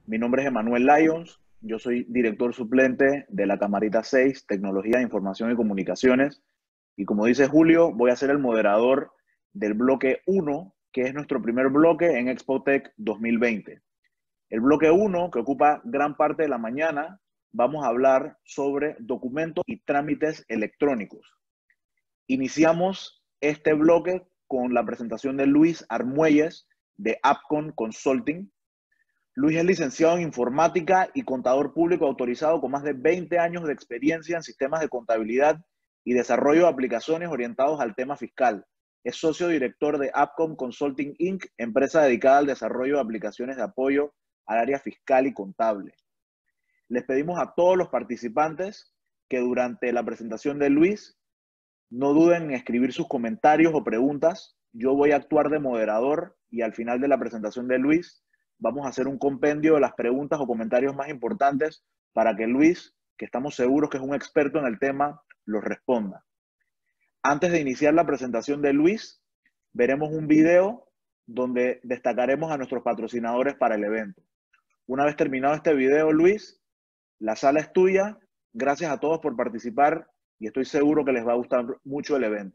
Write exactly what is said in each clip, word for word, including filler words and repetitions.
Mi nombre es Emanuel Lyons, yo soy director suplente de la Camarita seis, Tecnología de Información y Comunicaciones. Y como dice Julio, voy a ser el moderador del bloque uno, que es nuestro primer bloque en ExpoTech dos mil veinte. El bloque uno, que ocupa gran parte de la mañana, vamos a hablar sobre documentos y trámites electrónicos. Iniciamos este bloque con la presentación de Luis Armuelles de Appcon Consulting. Luis es licenciado en informática y contador público autorizado con más de veinte años de experiencia en sistemas de contabilidad y desarrollo de aplicaciones orientados al tema fiscal. Es socio director de Appcon Consulting incorporated, empresa dedicada al desarrollo de aplicaciones de apoyo al área fiscal y contable. Les pedimos a todos los participantes que durante la presentación de Luis no duden en escribir sus comentarios o preguntas. Yo voy a actuar de moderador y al final de la presentación de Luis vamos a hacer un compendio de las preguntas o comentarios más importantes para que Luis, que estamos seguros que es un experto en el tema, los responda. Antes de iniciar la presentación de Luis, veremos un video donde destacaremos a nuestros patrocinadores para el evento. Una vez terminado este video, Luis, la sala es tuya. Gracias a todos por participar y estoy seguro que les va a gustar mucho el evento.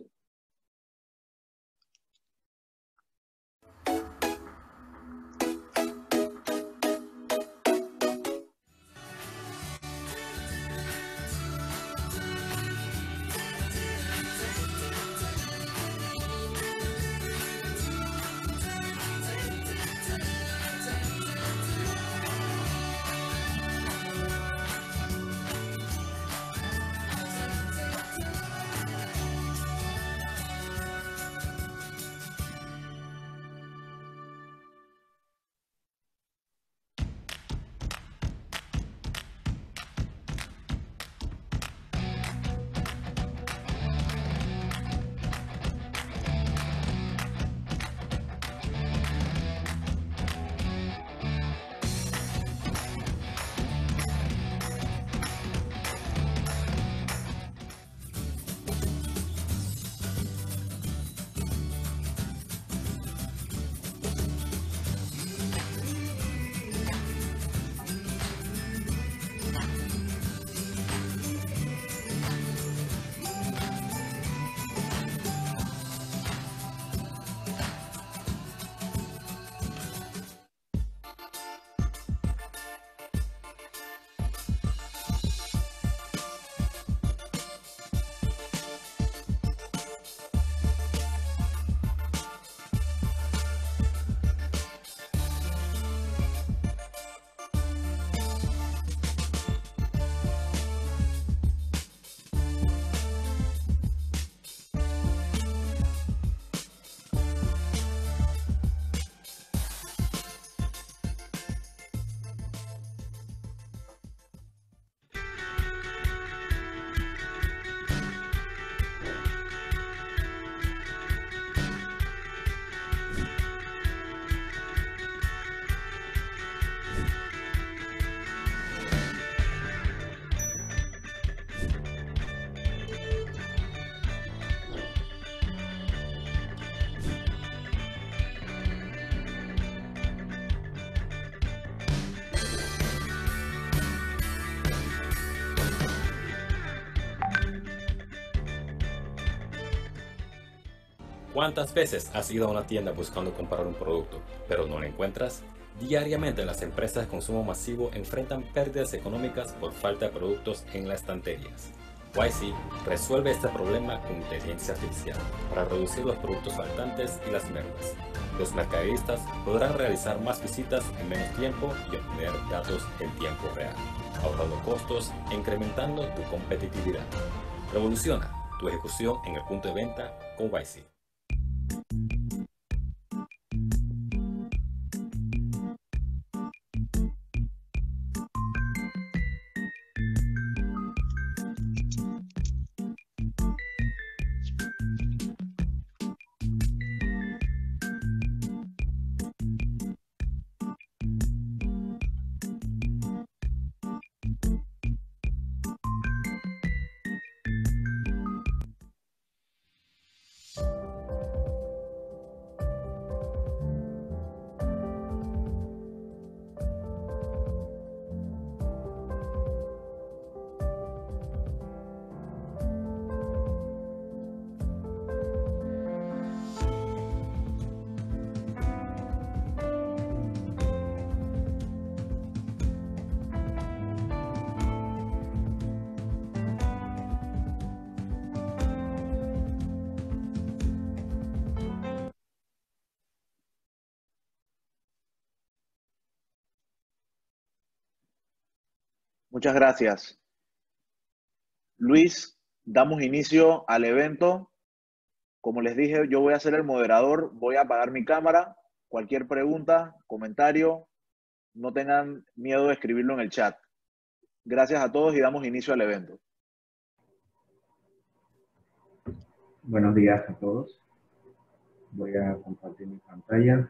¿Cuántas veces has ido a una tienda buscando comprar un producto, pero no lo encuentras? Diariamente las empresas de consumo masivo enfrentan pérdidas económicas por falta de productos en las estanterías. Wisely resuelve este problema con inteligencia artificial para reducir los productos faltantes y las mermas. Los mercaderistas podrán realizar más visitas en menos tiempo y obtener datos en tiempo real, ahorrando costos e incrementando tu competitividad. Revoluciona tu ejecución en el punto de venta con Wisely. Muchas gracias. Luis, damos inicio al evento. Como les dije, yo voy a ser el moderador, voy a apagar mi cámara. Cualquier pregunta, comentario, no tengan miedo de escribirlo en el chat. Gracias a todos y damos inicio al evento. Buenos días a todos. Voy a compartir mi pantalla.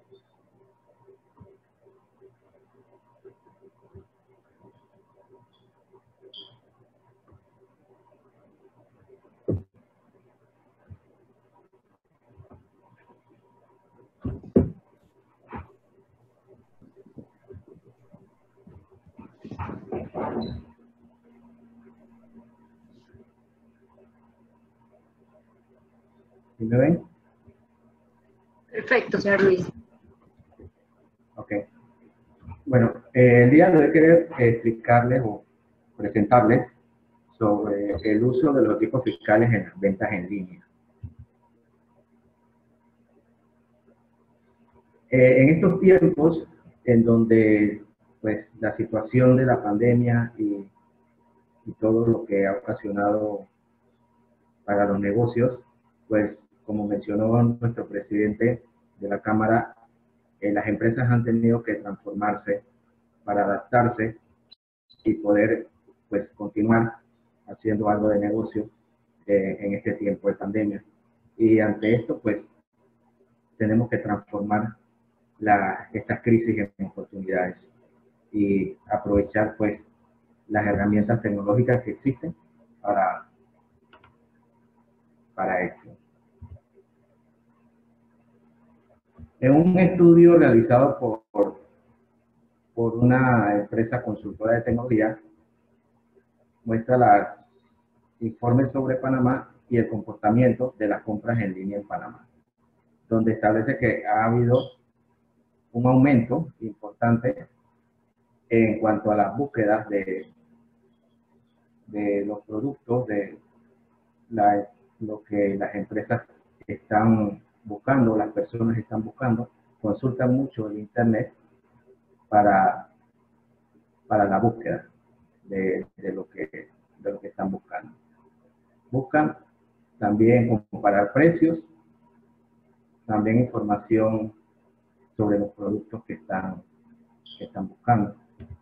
¿Sí me ven? Perfecto, señor Luis. Ok. Bueno, eh, el día de hoy quiero explicarles o presentarles sobre el uso de los equipos fiscales en las ventas en línea. Eh, en estos tiempos en donde pues, la situación de la pandemia y, y todo lo que ha ocasionado para los negocios, pues como mencionó nuestro presidente de la Cámara, eh, las empresas han tenido que transformarse para adaptarse y poder pues continuar haciendo algo de negocio eh, en este tiempo de pandemia. Y ante esto pues tenemos que transformar la, estas crisis en oportunidades y aprovechar pues las herramientas tecnológicas que existen para, para esto. En un estudio realizado por, por, por una empresa consultora de tecnología, muestra los informes sobre Panamá y el comportamiento de las compras en línea en Panamá, donde establece que ha habido un aumento importante en cuanto a las búsquedas de, de los productos, de la, lo que las empresas están buscando, las personas están buscando, consultan mucho el Internet para, para la búsqueda de, de, lo que, de lo que están buscando. Buscan también comparar precios, también información sobre los productos que están, que están buscando.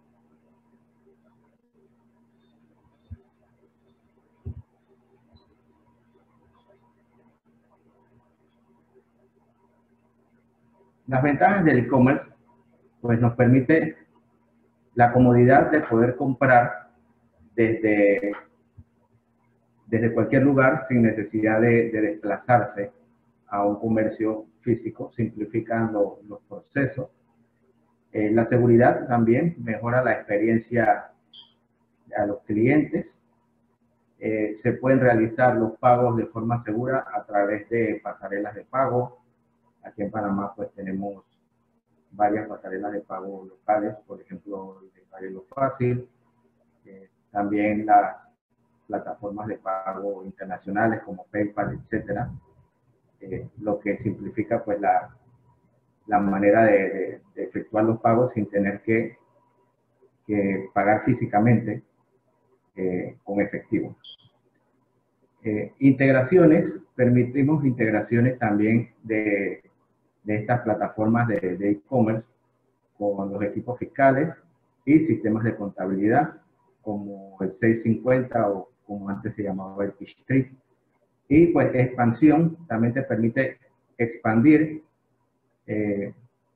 Las ventajas del e-commerce pues nos permite la comodidad de poder comprar desde, desde cualquier lugar sin necesidad de, de desplazarse a un comercio físico, simplificando los procesos. Eh, la seguridad también mejora la experiencia a los clientes. Eh, se pueden realizar los pagos de forma segura a través de pasarelas de pago. Aquí en Panamá pues tenemos varias pasarelas de pago locales, por ejemplo, el de Paguelo Fácil, eh, también las plataformas de pago internacionales como PayPal, etcétera, eh, lo que simplifica pues la, la manera de, de, de efectuar los pagos sin tener que, que pagar físicamente eh, con efectivo. Eh, integraciones, permitimos integraciones también de, de estas plataformas de e-commerce con los equipos fiscales y sistemas de contabilidad como el seiscientos cincuenta o como antes se llamaba el Peachtree. Y pues expansión también te permite expandir eh,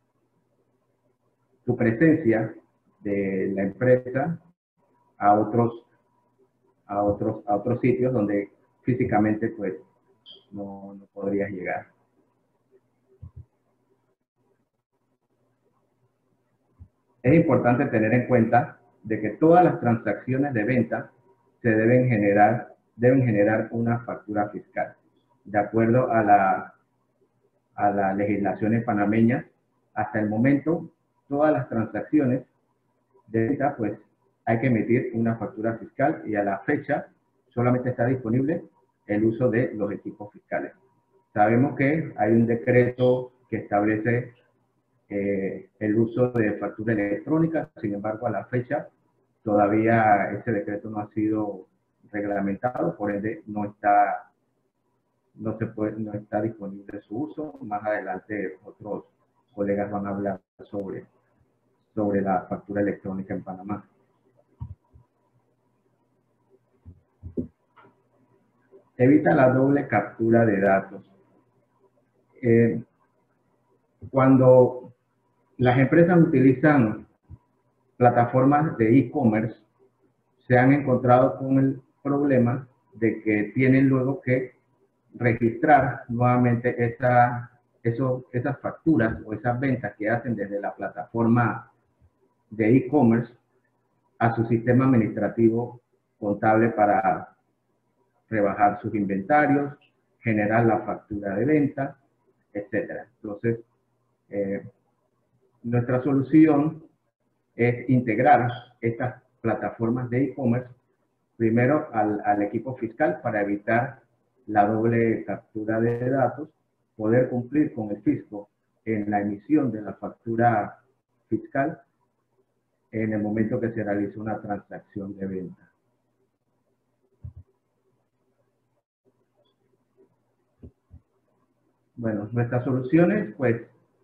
tu presencia de la empresa a otros, a otros, a otros sitios donde físicamente pues no, no podrías llegar. Es importante tener en cuenta de que todas las transacciones de venta se deben generar, deben generar una factura fiscal. De acuerdo a la, a las legislaciones panameñas, hasta el momento, todas las transacciones de venta, pues hay que emitir una factura fiscal y a la fecha solamente está disponible el uso de los equipos fiscales. Sabemos que hay un decreto que establece Eh, el uso de factura electrónica, sin embargo a la fecha todavía ese decreto no ha sido reglamentado, por ende no está, no se puede, no está disponible su uso. Más adelante otros colegas van a hablar sobre, sobre la factura electrónica en Panamá. Evita la doble captura de datos. Eh, cuando las empresas utilizan plataformas de e-commerce, se han encontrado con el problema de que tienen luego que registrar nuevamente esa, eso, esas facturas o esas ventas que hacen desde la plataforma de e-commerce a su sistema administrativo contable para rebajar sus inventarios, generar la factura de venta, etcétera. Entonces, eh, nuestra solución es integrar estas plataformas de e-commerce primero al, al equipo fiscal para evitar la doble captura de datos, poder cumplir con el fisco en la emisión de la factura fiscal en el momento que se realiza una transacción de venta. Bueno, nuestras soluciones, pues,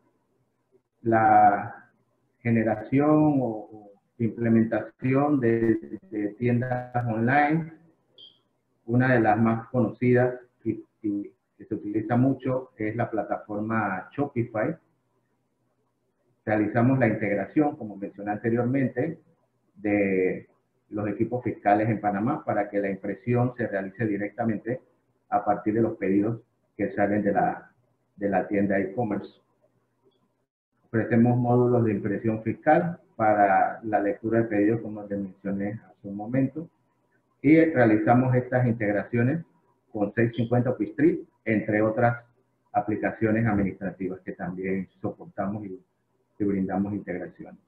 la generación o, o implementación de, de tiendas online, una de las más conocidas y, y que se utiliza mucho es la plataforma Shopify. Realizamos la integración, como mencioné anteriormente, de los equipos fiscales en Panamá para que la impresión se realice directamente a partir de los pedidos que salen de la, de la tienda e-commerce. Ofrecemos módulos de impresión fiscal para la lectura de pedidos, como les mencioné hace un momento, y realizamos estas integraciones con seiscientos cincuenta Upstream, entre otras aplicaciones administrativas que también soportamos y, y brindamos integraciones.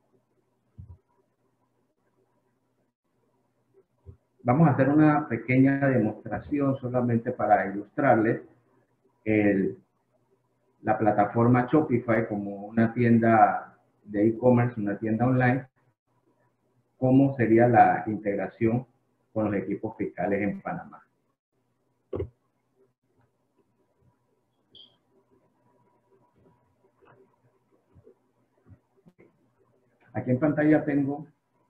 Vamos a hacer una pequeña demostración solamente para ilustrarles el, la plataforma Shopify como una tienda de e-commerce, una tienda online, cómo sería la integración con los equipos fiscales en Panamá. Aquí en pantalla tengo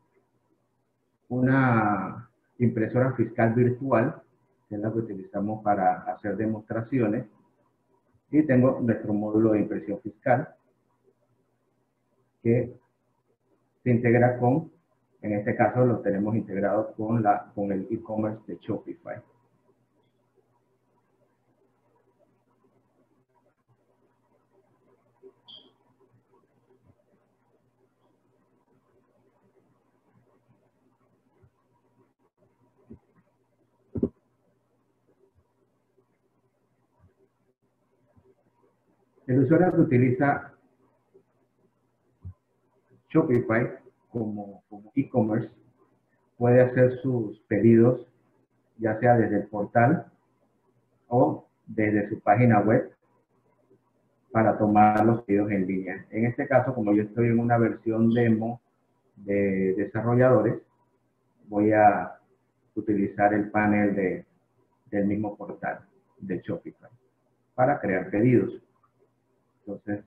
una impresora fiscal virtual, que es la que utilizamos para hacer demostraciones, y tengo nuestro módulo de impresión fiscal, que se integra con, en este caso lo tenemos integrado con, la, con el e-commerce de Shopify. El usuario que utiliza Shopify como, como e-commerce puede hacer sus pedidos ya sea desde el portal o desde su página web para tomar los pedidos en línea. En este caso, como yo estoy en una versión demo de desarrolladores, voy a utilizar el panel de, del mismo portal de Shopify para crear pedidos. Entonces,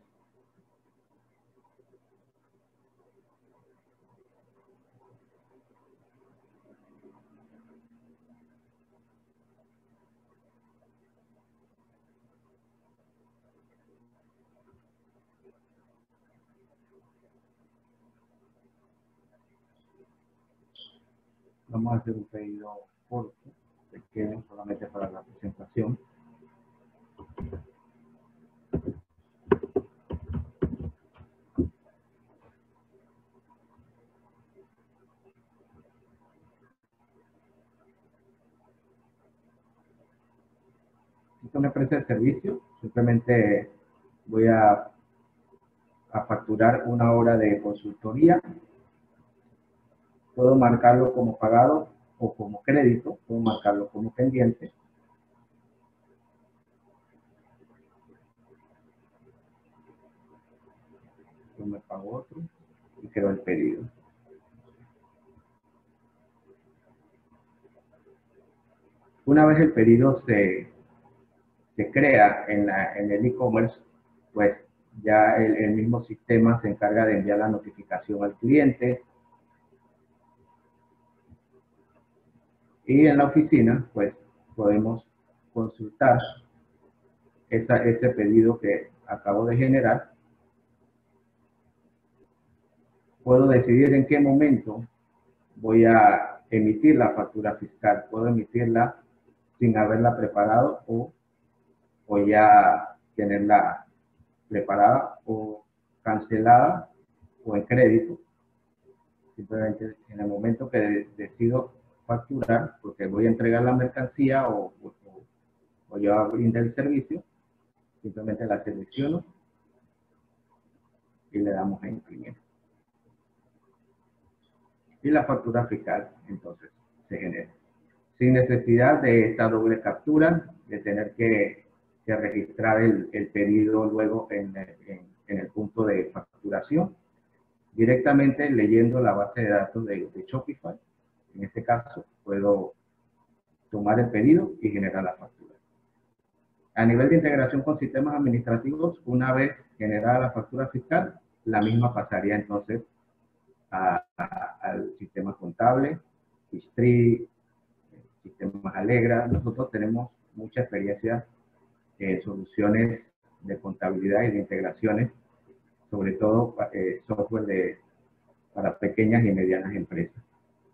vamos a hacer un pedido corto, pequeño, solamente para la presentación. Esta es una empresa de servicio, simplemente voy a, a facturar una hora de consultoría. Puedo marcarlo como pagado o como crédito, puedo marcarlo como pendiente. Yo me pago otro y creo el pedido. Una vez el pedido se, se crea en, la, en el e-commerce, pues ya el, el mismo sistema se encarga de enviar la notificación al cliente. Y en la oficina, pues podemos consultar esa, ese pedido que acabo de generar. Puedo decidir en qué momento voy a emitir la factura fiscal. Puedo emitirla sin haberla preparado o, o ya tenerla preparada o cancelada o en crédito. Simplemente en el momento que de, decido facturar, porque voy a entregar la mercancía o, o, o yo a brindar el servicio, simplemente la selecciono y le damos a imprimir. Y la factura fiscal entonces se genera. Sin necesidad de esta doble captura, de tener que, que registrar el, el pedido luego en, en, en el punto de facturación. Directamente leyendo la base de datos de, de Shopify, en este caso puedo tomar el pedido y generar la factura. A nivel de integración con sistemas administrativos, una vez generada la factura fiscal, la misma pasaría entonces a, a, al sistema contable, History, sistemas Alegra. Nosotros tenemos mucha experiencia en soluciones de contabilidad y de integraciones, sobre todo eh, software de, para pequeñas y medianas empresas.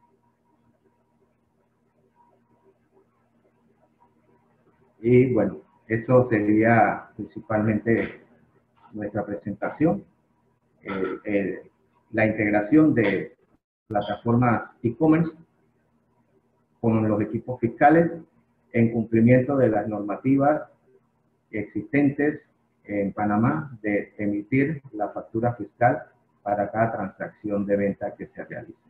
Y bueno, eso sería principalmente nuestra presentación. Eh, eh, la integración de plataformas e-commerce con los equipos fiscales en cumplimiento de las normativas existentes en Panamá de emitir la factura fiscal para cada transacción de venta que se realice.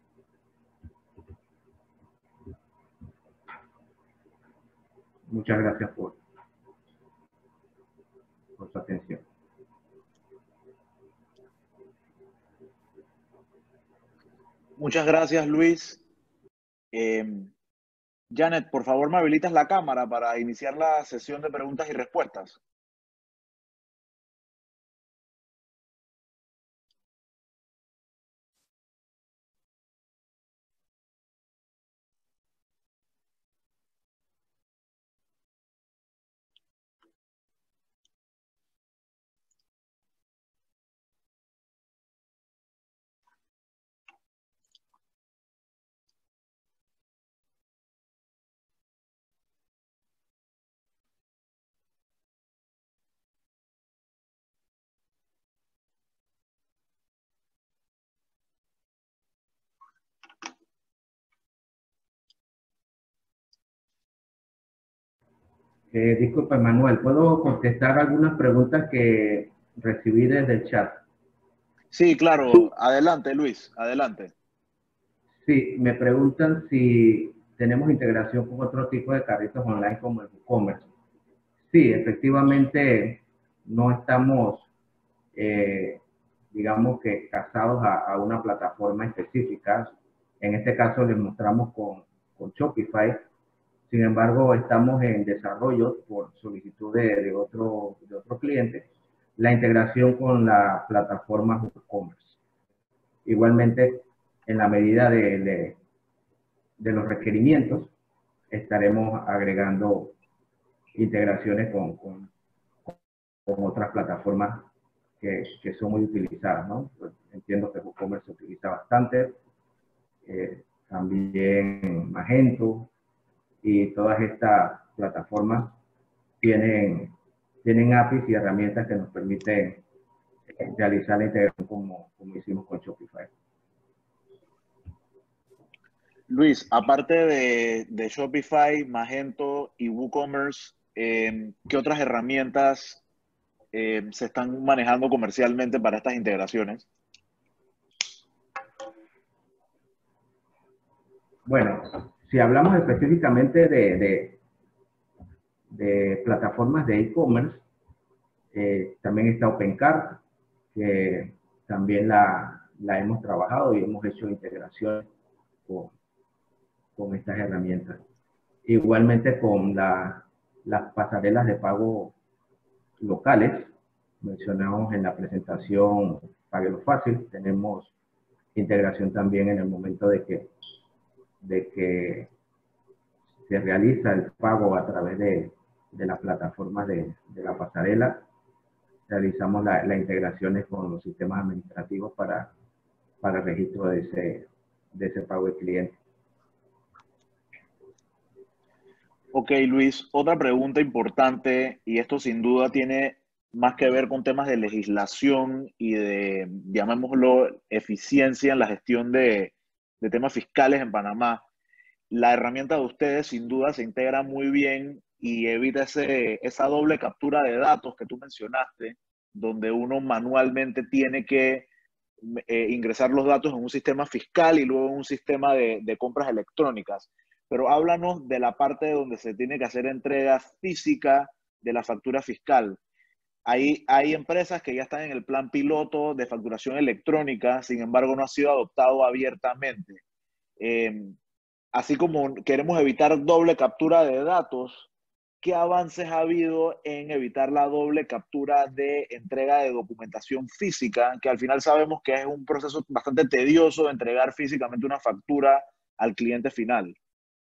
Muchas gracias por, por su atención. Muchas gracias, Luis. Eh, Janet, por favor, me habilitas la cámara para iniciar la sesión de preguntas y respuestas. Eh, disculpa, Manuel, ¿puedo contestar algunas preguntas que recibí desde el chat? Sí, claro. Adelante, Luis. Adelante. Sí, me preguntan si tenemos integración con otro tipo de carritos online como el WooCommerce. Sí, efectivamente no estamos, eh, digamos que casados a, a una plataforma específica. En este caso les mostramos con, con Shopify. Sin embargo, estamos en desarrollo por solicitud de, de, otro, de otro cliente, la integración con la plataforma WooCommerce. Igualmente, en la medida de, de, de los requerimientos, estaremos agregando integraciones con, con, con otras plataformas que, que son muy utilizadas, ¿no? Pues entiendo que WooCommerce se utiliza bastante, eh, también Magento, y todas estas plataformas tienen, tienen A P Is y herramientas que nos permiten realizar la integración como, como hicimos con Shopify. Luis, aparte de, de Shopify, Magento y WooCommerce, eh, ¿qué otras herramientas eh, se están manejando comercialmente para estas integraciones? Bueno, si hablamos específicamente de, de, de plataformas de e-commerce, eh, también está OpenCart, que también la, la hemos trabajado y hemos hecho integración con, con estas herramientas. Igualmente con la, las pasarelas de pago locales, mencionamos en la presentación Páguelo Fácil, tenemos integración también en el momento de que, de que se realiza el pago a través de, de las plataformas de, de la pasarela. Realizamos las la integraciones con los sistemas administrativos para, para el registro de ese, de ese pago de cliente. Ok, Luis, otra pregunta importante, y esto sin duda tiene más que ver con temas de legislación y de, llamémoslo, eficiencia en la gestión de, de temas fiscales en Panamá. La herramienta de ustedes sin duda se integra muy bien y evita ese, esa doble captura de datos que tú mencionaste, donde uno manualmente tiene que eh, ingresar los datos en un sistema fiscal y luego en un sistema de, de compras electrónicas. Pero háblanos de la parte donde se tiene que hacer entrega física de la factura fiscal. Hay, hay empresas que ya están en el plan piloto de facturación electrónica, sin embargo no ha sido adoptado abiertamente. Eh, así como queremos evitar doble captura de datos, ¿qué avances ha habido en evitar la doble captura de entrega de documentación física? Que al final sabemos que es un proceso bastante tedioso de entregar físicamente una factura al cliente final.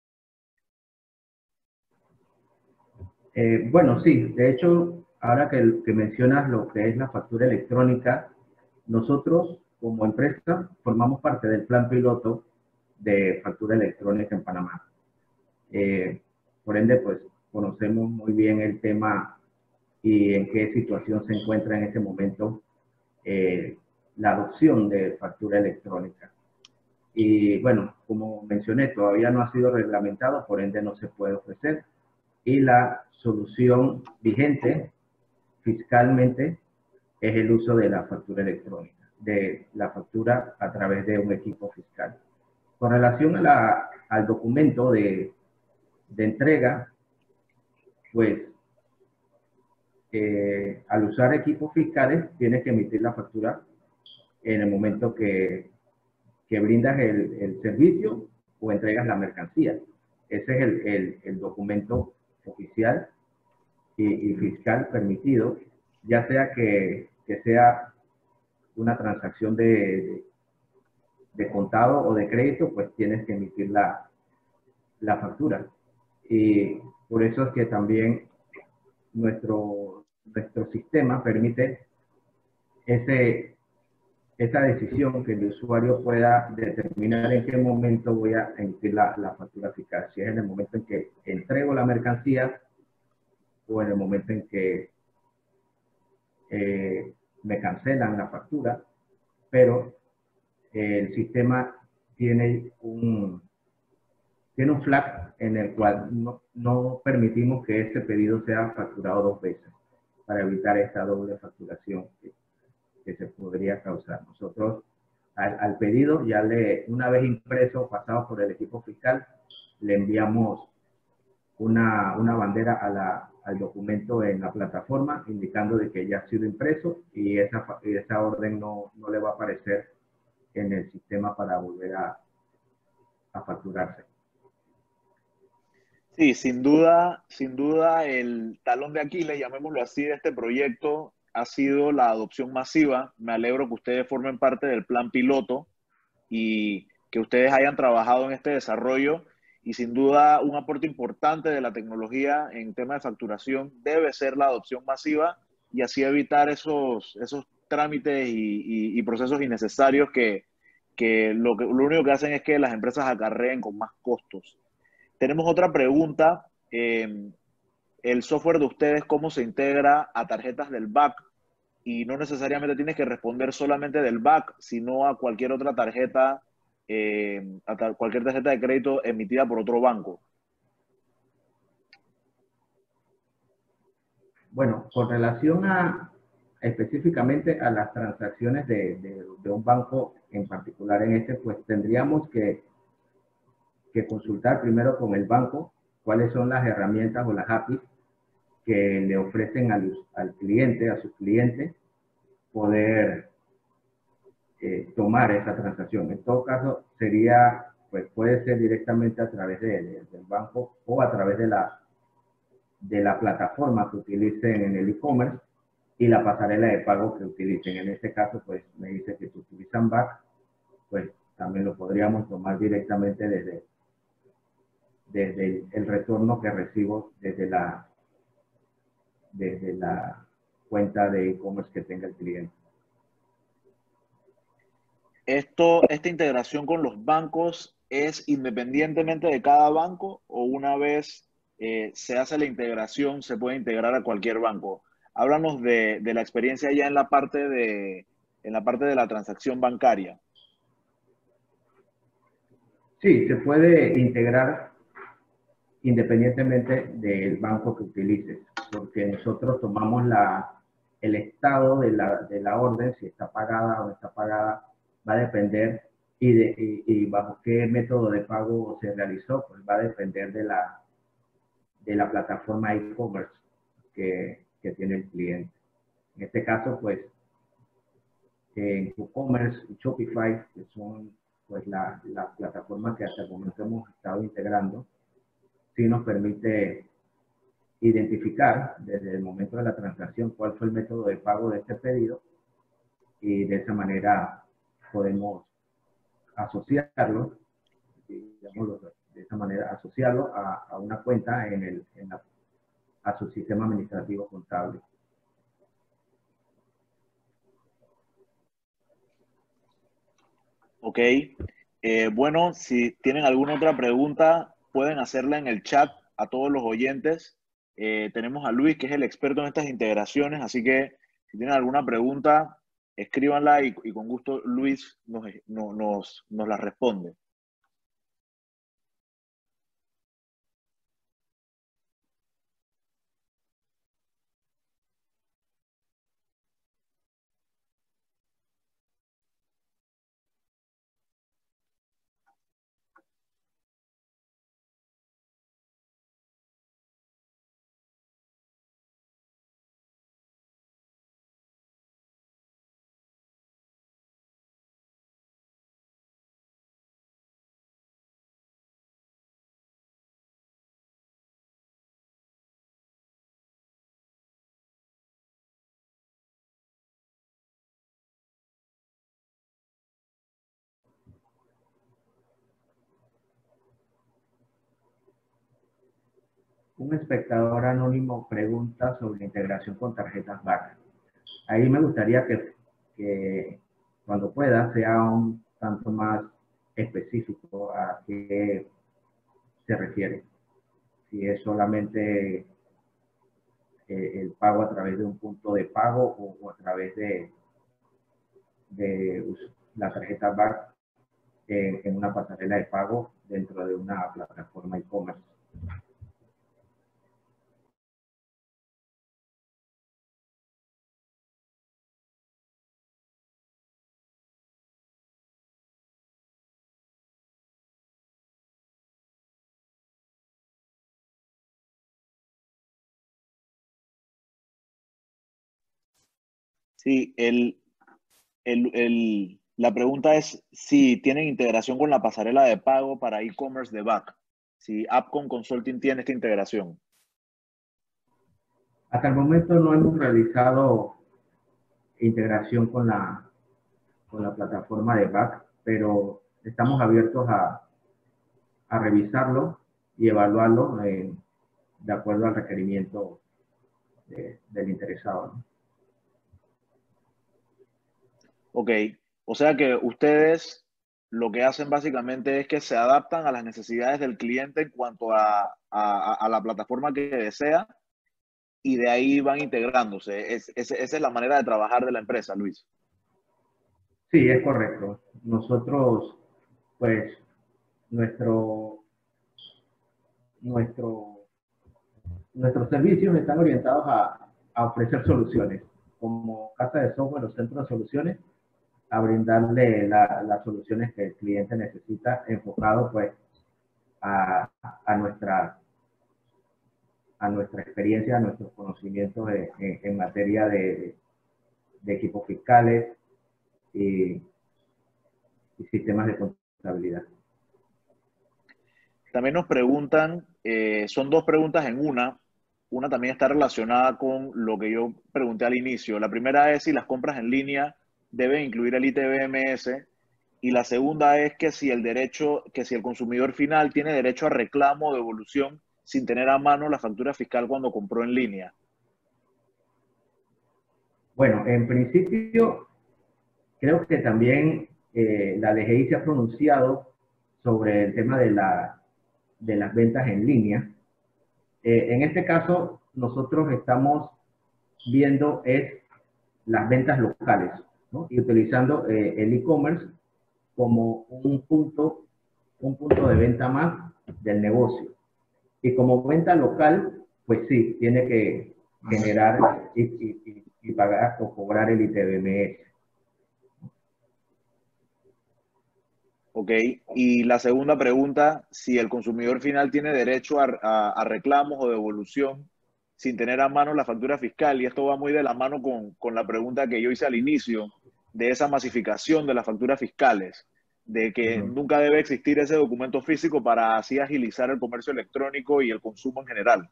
Eh, bueno, sí, de hecho, ahora que, que mencionas lo que es la factura electrónica, nosotros como empresa formamos parte del plan piloto de factura electrónica en Panamá. Eh, por ende, pues conocemos muy bien el tema y en qué situación se encuentra en este momento eh, la adopción de factura electrónica. Y bueno, como mencioné, todavía no ha sido reglamentado, por ende no se puede ofrecer. Y la solución vigente fiscalmente es el uso de la factura electrónica, de la factura a través de un equipo fiscal. Con relación a la, al documento de, de entrega, pues eh, al usar equipos fiscales tienes que emitir la factura en el momento que, que brindas el, el servicio o entregas la mercancía. Ese es el, el, el documento oficial y, y fiscal permitido, ya sea que, que sea una transacción de, de, de contado o de crédito, pues tienes que emitir la, la factura. Y por eso es que también nuestro, nuestro sistema permite ese, esa decisión que el usuario pueda determinar en qué momento voy a emitir la, la factura fiscal. Si es en el momento en que entrego la mercancía o en el momento en que eh, me cancelan la factura, pero eh, el sistema tiene un, tiene un flag en el cual no, no permitimos que este pedido sea facturado dos veces para evitar esta doble facturación que, que se podría causar. Nosotros al, al pedido, ya le, una vez impreso, pasado por el equipo fiscal, le enviamos una, una bandera a la, al documento en la plataforma indicando de que ya ha sido impreso y esa, y esa orden no, no le va a aparecer en el sistema para volver a, a facturarse. Sí, sin duda, sin duda el talón de Aquiles, llamémoslo así, de este proyecto ha sido la adopción masiva. Me alegro que ustedes formen parte del plan piloto y que ustedes hayan trabajado en este desarrollo. Y sin duda un aporte importante de la tecnología en tema de facturación debe ser la adopción masiva y así evitar esos, esos trámites y, y, y procesos innecesarios que, que, lo que lo único que hacen es que las empresas acarreen con más costos. Tenemos otra pregunta. Eh, el software de ustedes, ¿cómo se integra a tarjetas del B A C? Y no necesariamente tienes que responder solamente del B A C, sino a cualquier otra tarjeta, eh, a ta cualquier tarjeta de crédito emitida por otro banco. Bueno, con relación a específicamente a las transacciones de, de, de un banco en particular en este, pues tendríamos que, que consultar primero con el banco cuáles son las herramientas o las A P Is que le ofrecen al, al cliente, a su cliente, poder eh, tomar esa transacción. En todo caso, sería pues puede ser directamente a través de, de, del banco o a través de la, de la plataforma que utilicen en el e-commerce y la pasarela de pago que utilicen. En este caso, pues me dice que si utilizan B A C, pues también lo podríamos tomar directamente desde, desde el, el retorno que recibo desde la, desde la cuenta de e-commerce que tenga el cliente. Esto, ¿esta integración con los bancos es independientemente de cada banco o una vez eh, se hace la integración se puede integrar a cualquier banco? Háblanos de, de la experiencia ya en la parte de, en la parte de la transacción bancaria. Sí, se puede integrar independientemente del banco que utilices, porque nosotros tomamos la, el estado de la, de la orden, si está pagada o no está pagada, va a depender y, de, y, y bajo qué método de pago se realizó, pues va a depender de la, de la plataforma e-commerce que, que tiene el cliente. En este caso, pues, en WooCommerce y Shopify, que son pues la, la plataforma que hasta el momento hemos estado integrando, sí nos permite identificar desde el momento de la transacción cuál fue el método de pago de este pedido y de esa manera podemos asociarlo, digamos, de esa manera asociarlo a, a una cuenta en, el, en la, a su sistema administrativo contable. Ok. Eh, bueno, si tienen alguna otra pregunta, pueden hacerla en el chat a todos los oyentes. Eh, tenemos a Luis, que es el experto en estas integraciones, así que si tienen alguna pregunta, escríbanla y, y con gusto Luis nos, no, nos, nos la responde. Un espectador anónimo pregunta sobre la integración con tarjetas B A C. Ahí me gustaría que, que cuando pueda sea un tanto más específico a qué se refiere. Si es solamente eh, el pago a través de un punto de pago o, o a través de, de la tarjeta B A C eh, en una pasarela de pago dentro de una plataforma e-commerce. Sí, el, el, el, la pregunta es si tienen integración con la pasarela de pago para e-commerce de B A C. Si Appcom Consulting tiene esta integración. Hasta el momento no hemos realizado integración con la, con la plataforma de B A C, pero estamos abiertos a, a revisarlo y evaluarlo eh, de acuerdo al requerimiento de, del interesado, ¿no? Ok, o sea que ustedes lo que hacen básicamente es que se adaptan a las necesidades del cliente en cuanto a, a, a la plataforma que desea y de ahí van integrándose. Es, es, esa es la manera de trabajar de la empresa, Luis. Sí, es correcto. Nosotros, pues, nuestro, nuestro, nuestros servicios están orientados a, a ofrecer soluciones. Como casa de software, los centros de soluciones, a brindarle la, las soluciones que el cliente necesita, enfocado pues a, a, nuestra, a nuestra experiencia, a nuestros conocimientos en, en, en materia de, de equipos fiscales y, y sistemas de contabilidad. También nos preguntan, eh, son dos preguntas en una. Una también está relacionada con lo que yo pregunté al inicio. La primera es si las compras en línea deben incluir el I T B M S. Y la segunda es que si el derecho, que si el consumidor final tiene derecho a reclamo o devolución sin tener a mano la factura fiscal cuando compró en línea. Bueno, en principio, creo que también eh, la D G I se ha pronunciado sobre el tema de, la, de las ventas en línea. Eh, en este caso, nosotros estamos viendo es las ventas locales, ¿no? Y utilizando eh, el e-commerce como un punto, un punto de venta más del negocio. Y como venta local, pues sí, tiene que generar y, y, y pagar o cobrar el I T B M S. Ok, y la segunda pregunta, si el consumidor final tiene derecho a, a, a reclamos o devolución sin tener a mano la factura fiscal, y esto va muy de la mano con, con la pregunta que yo hice al inicio, de esa masificación de las facturas fiscales, de que Uh-huh. nunca debe existir ese documento físico para así agilizar el comercio electrónico y el consumo en general.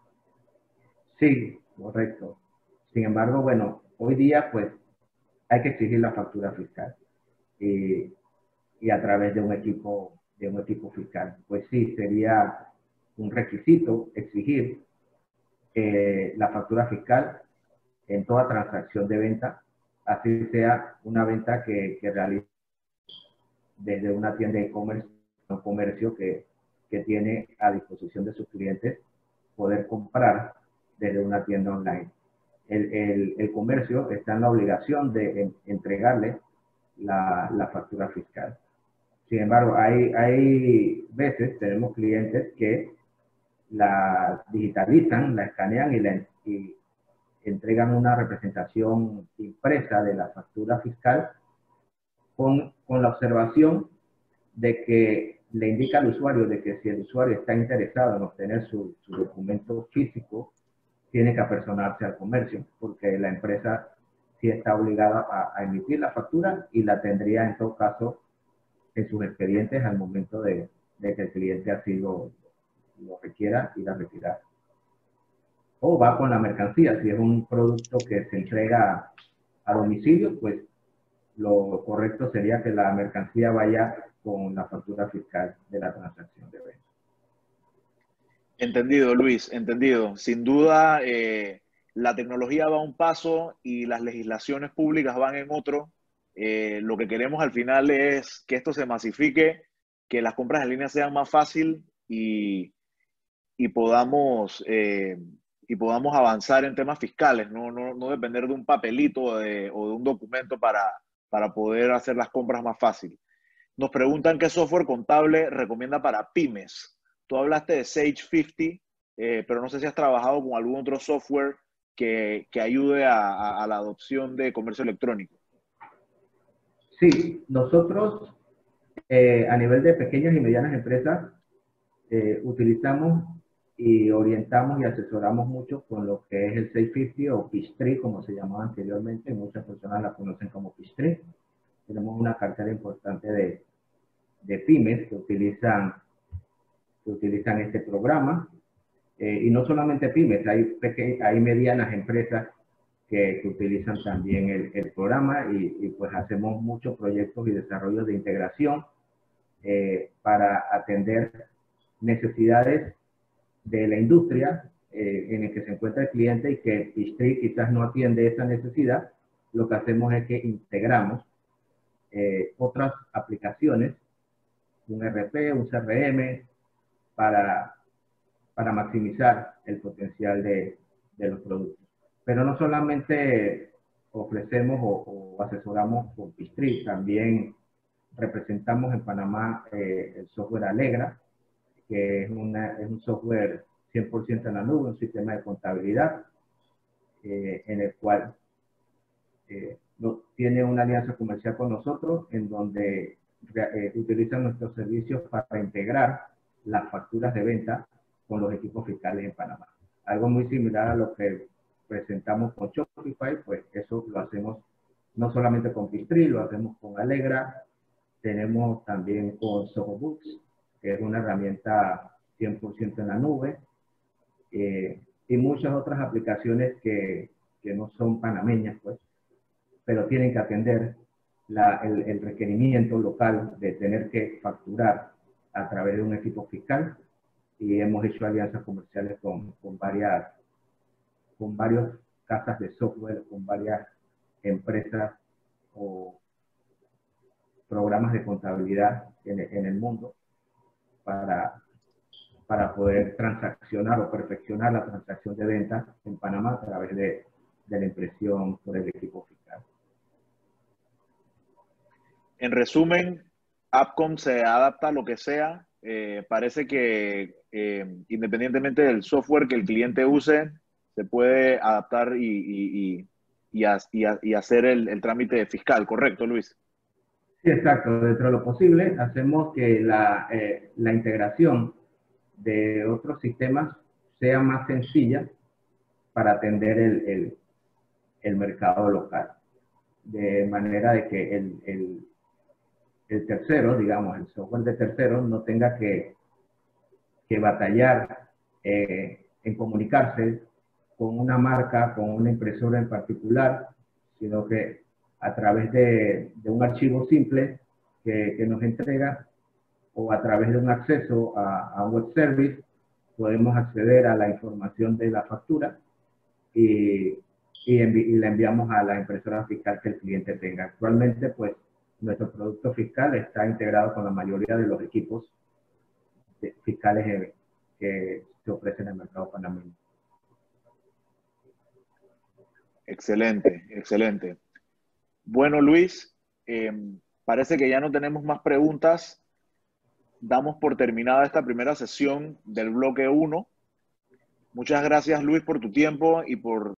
Sí, correcto. Sin embargo, bueno, hoy día pues hay que exigir la factura fiscal y, y a través de un equipo de un equipo fiscal. Pues sí, sería un requisito exigir eh, la factura fiscal en toda transacción de venta, así sea una venta que, que realice desde una tienda de e-commerce, un comercio que, que tiene a disposición de sus clientes poder comprar desde una tienda online. El, el, el comercio está en la obligación de en, entregarle la, la factura fiscal. Sin embargo, hay, hay veces, tenemos clientes que la digitalizan, la escanean y, la, y entregan una representación impresa de la factura fiscal con, con la observación de que le indica al usuario de que si el usuario está interesado en obtener su, su documento físico, tiene que apersonarse al comercio, porque la empresa sí está obligada a, a emitir la factura y la tendría en todo caso en sus expedientes al momento de, de que el cliente así lo, lo requiera y la retirar. O va con la mercancía, si es un producto que se entrega a domicilio, pues lo correcto sería que la mercancía vaya con la factura fiscal de la transacción de venta. Entendido, Luis, entendido. Sin duda, eh, la tecnología va un paso y las legislaciones públicas van en otro. Eh, lo que queremos al final es que esto se masifique, que las compras en línea sean más fácil y, y podamos, eh, y podamos avanzar en temas fiscales, no, no, no depender de un papelito de, o de un documento para, para poder hacer las compras más fácil. Nos preguntan qué software contable recomienda para pymes. Tú hablaste de Sage cincuenta, eh, pero no sé si has trabajado con algún otro software que, que ayude a, a, a la adopción de comercio electrónico. Sí, nosotros eh, a nivel de pequeñas y medianas empresas eh, utilizamos y orientamos y asesoramos mucho con lo que es el Sage cincuenta o Peachtree, como se llamaba anteriormente. Muchas personas la conocen como Peachtree. Tenemos una cartera importante de, de pymes que utilizan, que utilizan este programa. Eh, y no solamente pymes, hay, hay medianas empresas que, que utilizan también el, el programa y, y pues hacemos muchos proyectos y desarrollos de integración eh, para atender necesidades de la industria eh, en el que se encuentra el cliente y que Peachtree quizás no atiende esa necesidad. Lo que hacemos es que integramos eh, otras aplicaciones, un R P, un C R M, para, para maximizar el potencial de, de los productos. Pero no solamente ofrecemos o, o asesoramos con Peachtree, también representamos en Panamá eh, el software Alegra, que es, una, es un software cien por ciento en la nube, un sistema de contabilidad, eh, en el cual eh, no, tiene una alianza comercial con nosotros, en donde eh, utilizan nuestros servicios para integrar las facturas de venta con los equipos fiscales en Panamá. Algo muy similar a lo que presentamos con Shopify, pues eso lo hacemos no solamente con Peachtree, lo hacemos con Alegra, tenemos también con Sohobooks, que es una herramienta cien por ciento en la nube, eh, y muchas otras aplicaciones que, que no son panameñas, pues, pero tienen que atender la, el, el requerimiento local de tener que facturar a través de un equipo fiscal, y hemos hecho alianzas comerciales con, con varias, con varias casas de software, con varias empresas o programas de contabilidad en, en el mundo para, para poder transaccionar o perfeccionar la transacción de ventas en Panamá a través de, de la impresión por el equipo fiscal. En resumen, Appcom se adapta a lo que sea. Eh, parece que eh, independientemente del software que el cliente use, se puede adaptar y, y, y, y, a, y, a, y hacer el, el trámite fiscal, ¿correcto, Luis? Sí, exacto. Dentro de lo posible, hacemos que la, eh, la integración de otros sistemas sea más sencilla para atender el, el, el mercado local. De manera de que el, el, el tercero, digamos, el software de terceros no tenga que, que batallar eh, en comunicarse con una marca, con una impresora en particular, sino que a través de, de un archivo simple que, que nos entrega, o a través de un acceso a, a un web service, podemos acceder a la información de la factura y, y, y la enviamos a la impresora fiscal que el cliente tenga. Actualmente, pues, nuestro producto fiscal está integrado con la mayoría de los equipos de, fiscales que se ofrecen en el mercado panameño. Excelente, excelente. Bueno, Luis, eh, parece que ya no tenemos más preguntas. Damos por terminada esta primera sesión del bloque uno. Muchas gracias, Luis, por tu tiempo y por